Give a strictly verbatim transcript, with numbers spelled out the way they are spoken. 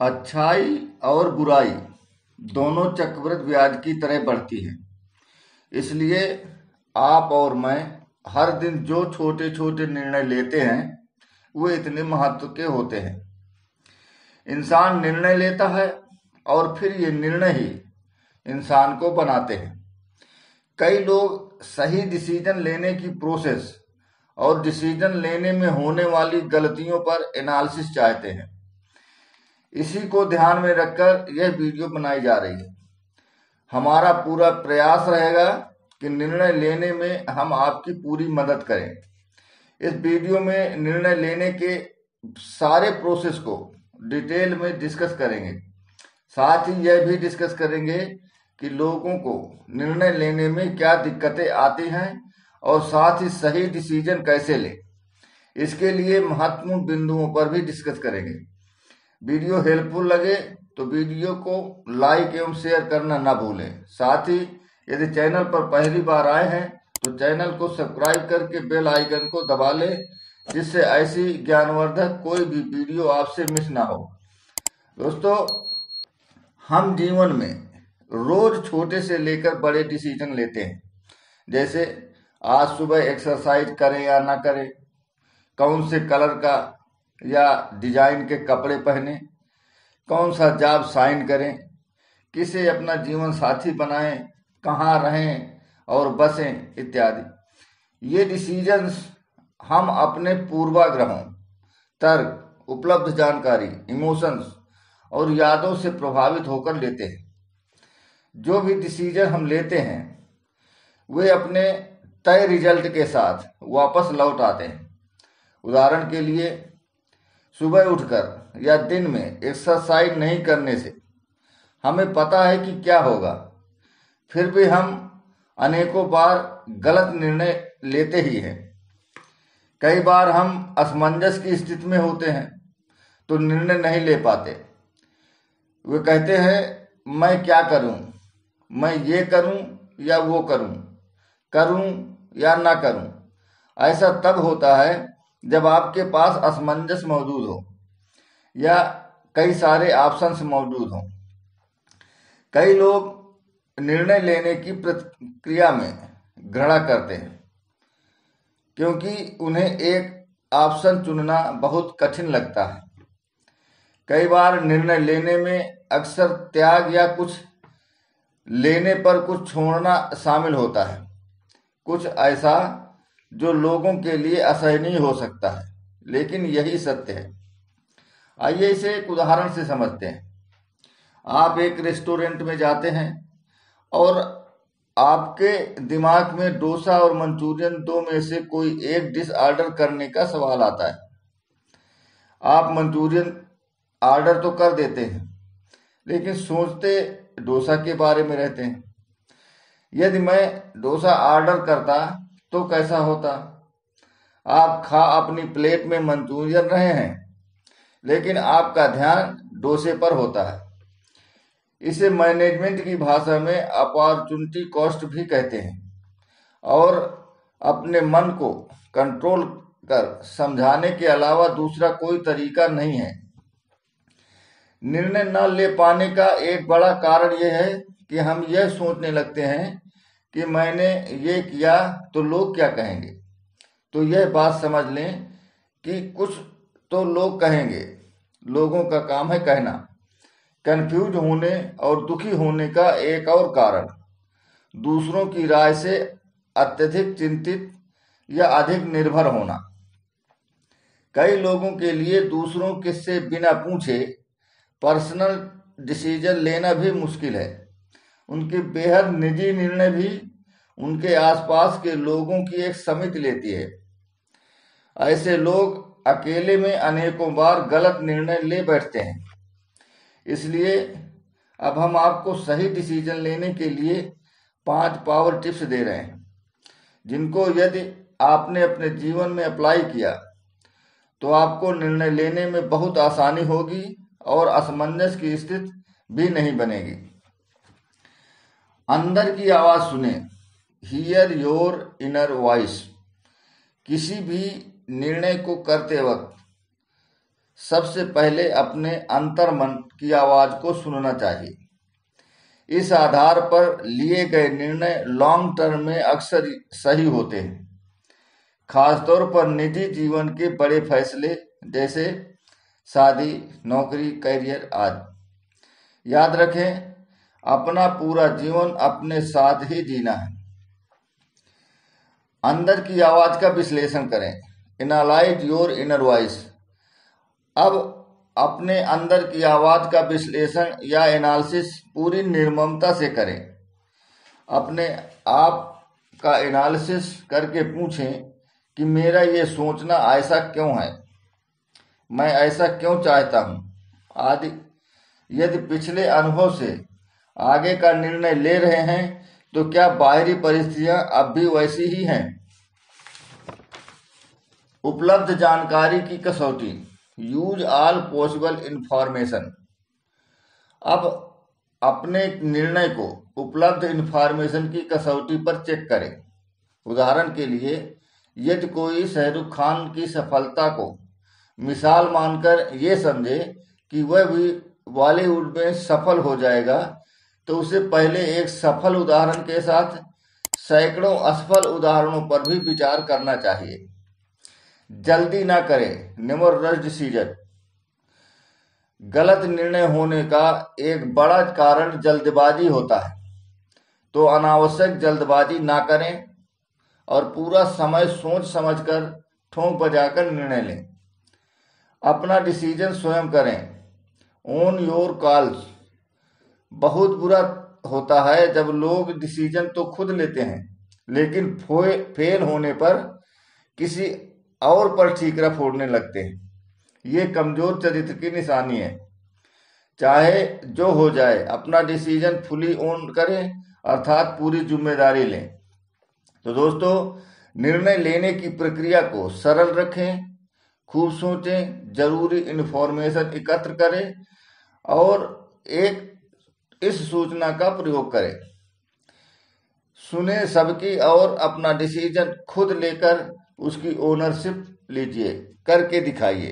अच्छाई और बुराई दोनों चक्रवृद्धि ब्याज की तरह बढ़ती हैं। इसलिए आप और मैं हर दिन जो छोटे छोटे निर्णय लेते हैं वो इतने महत्व के होते हैं। इंसान निर्णय लेता है और फिर ये निर्णय ही इंसान को बनाते हैं। कई लोग सही डिसीजन लेने की प्रोसेस और डिसीजन लेने में होने वाली गलतियों पर एनालिसिस चाहते हैं। इसी को ध्यान में रखकर यह वीडियो बनाई जा रही है। हमारा पूरा प्रयास रहेगा कि निर्णय लेने में हम आपकी पूरी मदद करें। इस वीडियो में निर्णय लेने के सारे प्रोसेस को डिटेल में डिस्कस करेंगे। साथ ही यह भी डिस्कस करेंगे कि लोगों को निर्णय लेने में क्या दिक्कतें आती हैं और साथ ही सही डिसीजन कैसे लें। इसके लिए महत्वपूर्ण बिंदुओं पर भी डिस्कस करेंगे। वीडियो हेल्पफुल लगे तो वीडियो को लाइक एवं शेयर करना ना भूलें। साथ ही यदि चैनल पर पहली बार आए हैं तो चैनल को सब्सक्राइब करके बेल आइकन को दबा लें, जिससे ऐसी ज्ञानवर्धक कोई भी वीडियो आपसे मिस ना हो। दोस्तों, हम जीवन में रोज छोटे से लेकर बड़े डिसीजन लेते हैं। जैसे आज सुबह एक्सरसाइज करें या ना करें, कौन से कलर का या डिजाइन के कपड़े पहने, कौन सा जॉब साइन करें, किसे अपना जीवन साथी बनाएं, कहाँ रहें और बसें इत्यादि। ये डिसीजंस हम अपने पूर्वाग्रहों, तर्क, उपलब्ध जानकारी, इमोशंस और यादों से प्रभावित होकर लेते हैं। जो भी डिसीजन हम लेते हैं वे अपने तय रिजल्ट के साथ वापस लौट आते हैं। उदाहरण के लिए, सुबह उठकर या दिन में एक्सरसाइज नहीं करने से हमें पता है कि क्या होगा, फिर भी हम अनेकों बार गलत निर्णय लेते ही हैं। कई बार हम असमंजस की स्थिति में होते हैं तो निर्णय नहीं ले पाते। वे कहते हैं, मैं क्या करूं, मैं ये करूं या वो करूं, करूं या ना करूं। ऐसा तब होता है जब आपके पास असमंजस मौजूद हो या कई सारे ऑप्शंस मौजूद हों। कई लोग निर्णय लेने की प्रक्रिया में घृणा करते हैं क्योंकि उन्हें एक ऑप्शन चुनना बहुत कठिन लगता है। कई बार निर्णय लेने में अक्सर त्याग या कुछ लेने पर कुछ छोड़ना शामिल होता है। कुछ ऐसा जो लोगों के लिए असहनीय हो सकता है, लेकिन यही सत्य है। आइए इसे एक उदाहरण से समझते हैं। आप एक रेस्टोरेंट में जाते हैं और आपके दिमाग में डोसा और मंचूरियन दो में से कोई एक डिश ऑर्डर करने का सवाल आता है। आप मंचूरियन ऑर्डर तो कर देते हैं, लेकिन सोचते डोसा के बारे में रहते हैं। यदि मैं डोसा ऑर्डर करता तो कैसा होता? आप खा अपनी प्लेट में मंचूरियन रहे हैं, लेकिन आपका ध्यान डोसे पर होता है। इसे मैनेजमेंट की भाषा में अपॉर्चुनिटी कॉस्ट भी कहते हैं। और अपने मन को कंट्रोल कर समझाने के अलावा दूसरा कोई तरीका नहीं है। निर्णय न ले पाने का एक बड़ा कारण यह है कि हम यह सोचने लगते हैं कि मैंने ये किया तो लोग क्या कहेंगे। तो यह बात समझ लें कि कुछ तो लोग कहेंगे, लोगों का काम है कहना। कंफ्यूज होने और दुखी होने का एक और कारण दूसरों की राय से अत्यधिक चिंतित या अधिक निर्भर होना। कई लोगों के लिए दूसरों के से बिना पूछे पर्सनल डिसीजन लेना भी मुश्किल है। उनके बेहद निजी निर्णय भी उनके आसपास के लोगों की एक समिति लेती है। ऐसे लोग अकेले में अनेकों बार गलत निर्णय ले बैठते हैं। इसलिए अब हम आपको सही डिसीजन लेने के लिए पांच पावर टिप्स दे रहे हैं, जिनको यदि आपने अपने जीवन में अप्लाई किया तो आपको निर्णय लेने में बहुत आसानी होगी और असमंजस की स्थिति भी नहीं बनेगी। अंदर की आवाज सुने, हियर योर इनर वॉइस। किसी भी निर्णय को करते वक्त सबसे पहले अपने अंतर्मन की आवाज को सुनना चाहिए। इस आधार पर लिए गए निर्णय लॉन्ग टर्म में अक्सर सही होते हैं, खासतौर पर निजी जीवन के बड़े फैसले जैसे शादी, नौकरी, करियर आदि। याद रखें, अपना पूरा जीवन अपने साथ ही जीना है। अंदर की आवाज का विश्लेषण करें। Analyse your inner voice. अब अपने अंदर की आवाज का विश्लेषण या एनालिसिस पूरी निर्ममता से करें। अपने आप का एनालिसिस करके पूछें कि मेरा ये सोचना ऐसा क्यों है, मैं ऐसा क्यों चाहता हूं आदि। यदि पिछले अनुभव से आगे का निर्णय ले रहे हैं तो क्या बाहरी परिस्थितियां अब भी वैसी ही हैं। उपलब्ध जानकारी की कसौटी। Use all possible information. अब अपने निर्णय को उपलब्ध इंफॉर्मेशन की कसौटी पर चेक करें। उदाहरण के लिए, यदि कोई शाहरुख खान की सफलता को मिसाल मानकर ये समझे कि वह भी बॉलीवुड में सफल हो जाएगा, तो उसे पहले एक सफल उदाहरण के साथ सैकड़ों असफल उदाहरणों पर भी विचार करना चाहिए। जल्दी ना करें, नेवर रश डिसीजन। गलत निर्णय होने का एक बड़ा कारण जल्दबाजी होता है, तो अनावश्यक जल्दबाजी ना करें और पूरा समय सोच समझकर ठोंक बजाकर निर्णय लें। अपना डिसीजन स्वयं करें। Own your calls. बहुत बुरा होता है जब लोग डिसीजन तो खुद लेते हैं, लेकिन फेल होने पर किसी और पर ठीकरा फोड़ने लगते हैं। ये कमजोर चरित्र की निशानी है। चाहे जो हो जाए, अपना डिसीजन फुली ओन करें, अर्थात पूरी जिम्मेदारी लें। तो दोस्तों, निर्णय लेने की प्रक्रिया को सरल रखें, खूब सोचें, जरूरी इन्फॉर्मेशन एकत्र करें और एक इस सूचना का प्रयोग करें। सुने सबकी और अपना डिसीजन खुद लेकर उसकी ओनरशिप लीजिए, करके दिखाइए।